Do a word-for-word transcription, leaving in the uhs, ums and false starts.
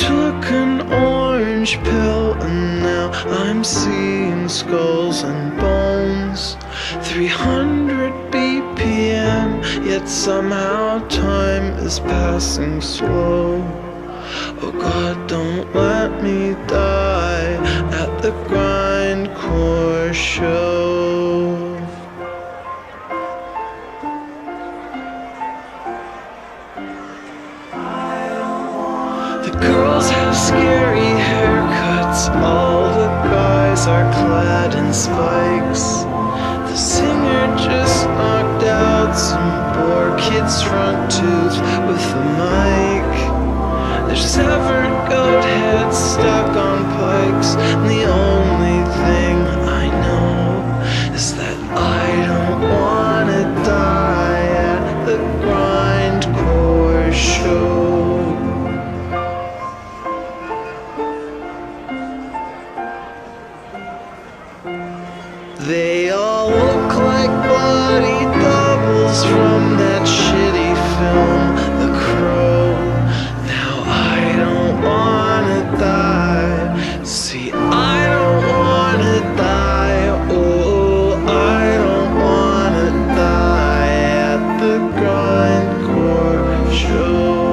took an orange pill and now I'm seeing skulls and bones. three hundred B P M, yet somehow time is passing slow. Oh God, don't let me die at the Grindcore show. The girls have scary haircuts, all the guys are clad in spikes. The singer just knocked out some poor kid's front tooth with a mic. There's severed goat heads stuck on pikes, and the only thing I know is that I don't wanna die at the Grindcore show. They all look like body doubles from that shitty film, The Crow. Now I don't wanna die. See, I don't wanna die. Oh, I don't wanna die at the Grindcore show.